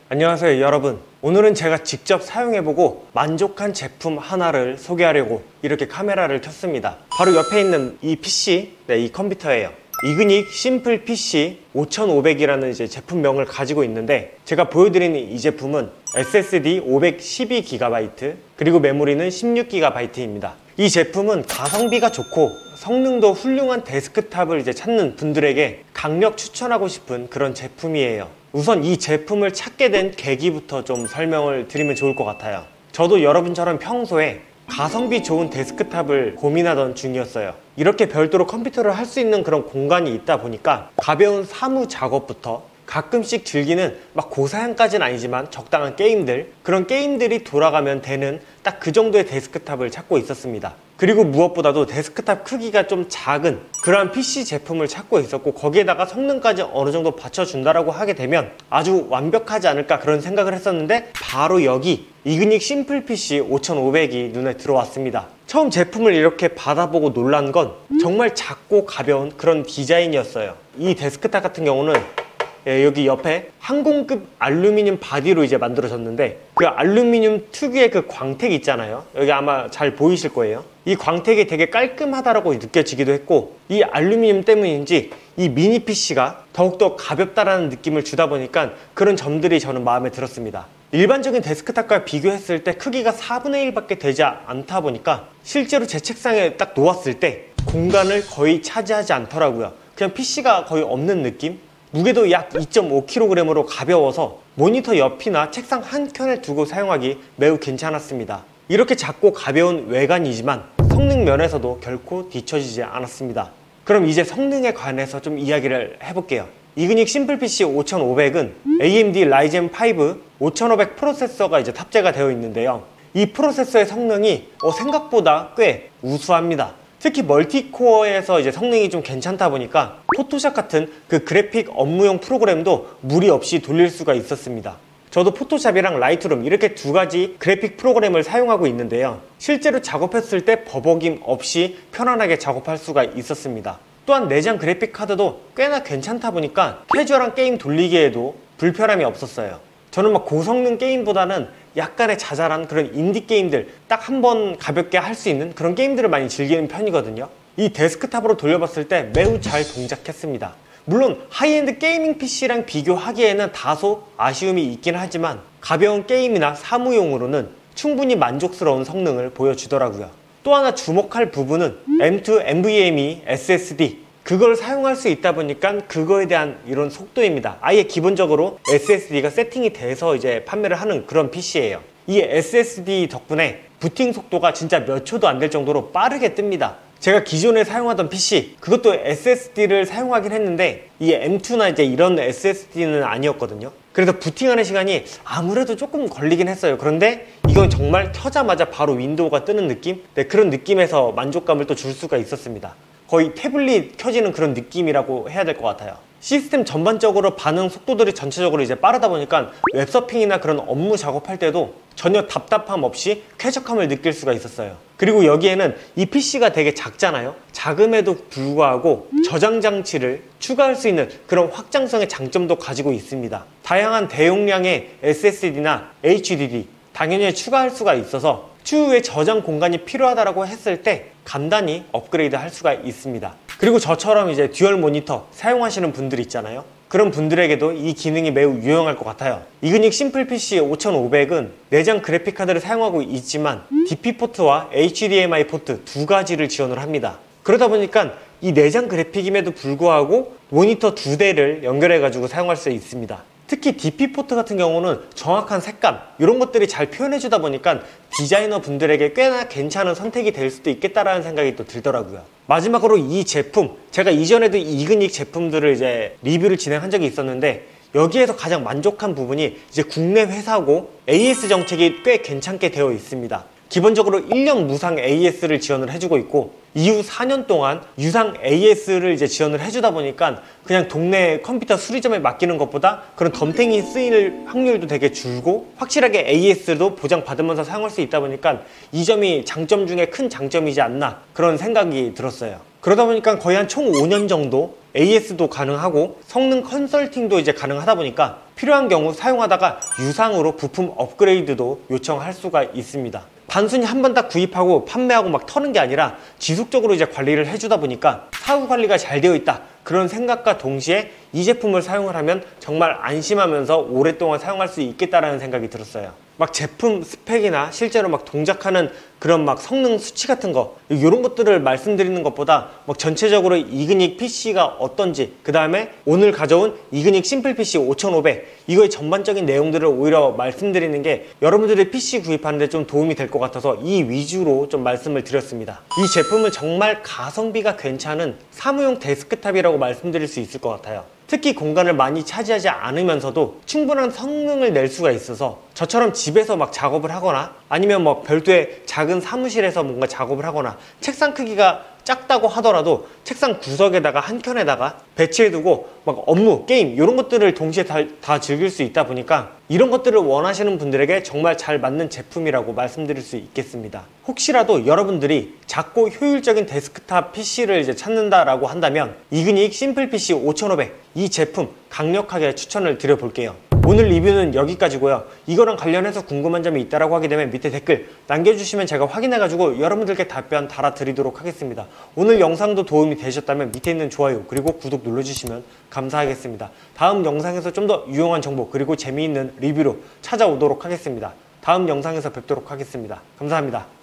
안녕하세요 여러분. 오늘은 제가 직접 사용해보고 만족한 제품 하나를 소개하려고 이렇게 카메라를 켰습니다. 바로 옆에 있는 이 PC, 이 컴퓨터예요. 이그닉 심플 PC 5500이라는 제품명을 가지고 있는데, 제가 보여드리는 이 제품은 SSD 512GB 그리고 메모리는 16GB입니다. 이 제품은 가성비가 좋고 성능도 훌륭한 데스크탑을 찾는 분들에게 강력 추천하고 싶은 그런 제품이에요. 우선 이 제품을 찾게 된 계기부터 좀 설명을 드리면 좋을 것 같아요. 저도 여러분처럼 평소에 가성비 좋은 데스크탑을 고민하던 중이었어요. 이렇게 별도로 컴퓨터를 할 수 있는 그런 공간이 있다 보니까 가벼운 사무 작업부터 가끔씩 즐기는 막 고사양까지는 아니지만 적당한 게임들, 그런 게임들이 돌아가면 되는 딱 그 정도의 데스크탑을 찾고 있었습니다. 그리고 무엇보다도 데스크탑 크기가 좀 작은 그러한 PC 제품을 찾고 있었고, 거기에다가 성능까지 어느 정도 받쳐준다라고 하게 되면 아주 완벽하지 않을까 그런 생각을 했었는데, 바로 여기 이그닉 심플 PC 5500이 눈에 들어왔습니다. 처음 제품을 이렇게 받아보고 놀란 건 정말 작고 가벼운 그런 디자인이었어요. 이 데스크탑 같은 경우는 여기 옆에 항공급 알루미늄 바디로 만들어졌는데, 그 알루미늄 특유의 그 광택 있잖아요. 여기 아마 잘 보이실 거예요. 이 광택이 되게 깔끔하다라고 느껴지기도 했고, 이 알루미늄 때문인지 이 미니 PC가 더욱더 가볍다라는 느낌을 주다 보니까 그런 점들이 저는 마음에 들었습니다. 일반적인 데스크탑과 비교했을 때 크기가 4분의 1밖에 되지 않다 보니까 실제로 제 책상에 딱 놓았을 때 공간을 거의 차지하지 않더라고요. 그냥 PC가 거의 없는 느낌? 무게도 약 2.5kg으로 가벼워서 모니터 옆이나 책상 한켠에 두고 사용하기 매우 괜찮았습니다. 이렇게 작고 가벼운 외관이지만 성능 면에서도 결코 뒤처지지 않았습니다. 그럼 이제 성능에 관해서 좀 이야기를 해볼게요. 이그닉 심플 PC 5500은 AMD Ryzen 5 5500 프로세서가 탑재가 되어 있는데요. 이 프로세서의 성능이 생각보다 꽤 우수합니다. 특히 멀티코어에서 성능이 좀 괜찮다 보니까 포토샵 같은 그 그래픽 업무용 프로그램도 무리 없이 돌릴 수가 있었습니다. 저도 포토샵이랑 라이트룸 이렇게 두 가지 그래픽 프로그램을 사용하고 있는데요. 실제로 작업했을 때 버벅임 없이 편안하게 작업할 수가 있었습니다. 또한 내장 그래픽 카드도 꽤나 괜찮다 보니까 캐주얼한 게임 돌리기에도 불편함이 없었어요. 저는 막 고성능 게임보다는 약간의 자잘한 그런 인디 게임들, 딱 한 번 가볍게 할 수 있는 그런 게임들을 많이 즐기는 편이거든요. 이 데스크탑으로 돌려봤을 때 매우 잘 동작했습니다. 물론 하이엔드 게이밍 PC랑 비교하기에는 다소 아쉬움이 있긴 하지만 가벼운 게임이나 사무용으로는 충분히 만족스러운 성능을 보여주더라고요. 또 하나 주목할 부분은 M2 NVMe SSD, 그걸 사용할 수 있다 보니까 그거에 대한 이런 속도입니다. 아예 기본적으로 SSD가 세팅이 돼서 판매를 하는 그런 PC예요. 이 SSD 덕분에 부팅 속도가 진짜 몇 초도 안 될 정도로 빠르게 뜹니다. 제가 기존에 사용하던 PC, 그것도 SSD를 사용하긴 했는데 이 M2나 이런 SSD는 아니었거든요. 그래서 부팅하는 시간이 아무래도 조금 걸리긴 했어요. 그런데 이건 정말 켜자마자 바로 윈도우가 뜨는 느낌? 그런 느낌에서 만족감을 또 줄 수가 있었습니다. 거의 태블릿 켜지는 그런 느낌이라고 해야 될 것 같아요. 시스템 전반적으로 반응 속도들이 전체적으로 빠르다 보니까 웹서핑이나 그런 업무 작업할 때도 전혀 답답함 없이 쾌적함을 느낄 수가 있었어요. 그리고 여기에는 이 PC가 되게 작잖아요. 작음에도 불구하고 저장 장치를 추가할 수 있는 그런 확장성의 장점도 가지고 있습니다. 다양한 대용량의 SSD나 HDD 당연히 추가할 수가 있어서 추후에 저장 공간이 필요하다고 했을 때 간단히 업그레이드 할 수가 있습니다. 그리고 저처럼 듀얼 모니터 사용하시는 분들 있잖아요. 그런 분들에게도 이 기능이 매우 유용할 것 같아요. 이그닉 심플 PC 5500은 내장 그래픽 카드를 사용하고 있지만 DP 포트와 HDMI 포트 두 가지를 지원을 합니다. 그러다 보니까 이 내장 그래픽임에도 불구하고 모니터 두 대를 연결해 가지고 사용할 수 있습니다. 특히 DP 포트 같은 경우는 정확한 색감 이런 것들이 잘 표현해 주다 보니까 디자이너 분들에게 꽤나 괜찮은 선택이 될 수도 있겠다라는 생각이 또 들더라고요. 마지막으로 이 제품, 제가 이전에도 이그닉 제품들을 리뷰를 진행한 적이 있었는데, 여기에서 가장 만족한 부분이 국내 회사고 AS 정책이 꽤 괜찮게 되어 있습니다. 기본적으로 1년 무상 AS를 지원을 해주고 있고, 이후 4년 동안 유상 AS를 지원을 해주다 보니까 그냥 동네 컴퓨터 수리점에 맡기는 것보다 그런 덤탱이 쓰일 확률도 되게 줄고, 확실하게 AS도 보장받으면서 사용할 수 있다 보니까 이 점이 장점 중에 큰 장점이지 않나 그런 생각이 들었어요. 그러다 보니까 거의 한 총 5년 정도 AS도 가능하고 성능 컨설팅도 이제 가능하다 보니까 필요한 경우 사용하다가 유상으로 부품 업그레이드도 요청할 수가 있습니다. 단순히 한 번 딱 구입하고 판매하고 막 터는 게 아니라 지속적으로 이제 관리를 해주다 보니까 사후 관리가 잘 되어 있다, 그런 생각과 동시에 이 제품을 사용을 하면 정말 안심하면서 오랫동안 사용할 수 있겠다라는 생각이 들었어요. 막 제품 스펙이나 실제로 막 동작하는 그런 막 성능 수치 같은 거, 이런 것들을 말씀드리는 것보다 막 전체적으로 이그닉 PC가 어떤지, 그 다음에 오늘 가져온 이그닉 심플 PC 5500 이거의 전반적인 내용들을 오히려 말씀드리는 게 여러분들의 PC 구입하는데 좀 도움이 될 것 같아서 이 위주로 좀 말씀을 드렸습니다. 이 제품은 정말 가성비가 괜찮은 사무용 데스크탑이라고 말씀드릴 수 있을 것 같아요. 특히 공간을 많이 차지하지 않으면서도 충분한 성능을 낼 수가 있어서 저처럼 집에서 막 작업을 하거나 아니면 뭐 별도의 작은 사무실에서 뭔가 작업을 하거나 책상 크기가 작다고 하더라도 책상 구석에다가 한 켠에다가 배치해두고 막 업무, 게임 이런 것들을 동시에 다 즐길 수 있다 보니까 이런 것들을 원하시는 분들에게 정말 잘 맞는 제품이라고 말씀드릴 수 있겠습니다. 혹시라도 여러분들이 작고 효율적인 데스크탑 PC를 이제 찾는다라고 한다면 이그닉 심플 PC 5500 이 제품 강력하게 추천을 드려볼게요. 오늘 리뷰는 여기까지고요. 이거랑 관련해서 궁금한 점이 있다라고 하게 되면 밑에 댓글 남겨주시면 제가 확인해가지고 여러분들께 답변 달아드리도록 하겠습니다. 오늘 영상도 도움이 되셨다면 밑에 있는 좋아요 그리고 구독 눌러주시면 감사하겠습니다. 다음 영상에서 좀 더 유용한 정보 그리고 재미있는 리뷰로 찾아오도록 하겠습니다. 다음 영상에서 뵙도록 하겠습니다. 감사합니다.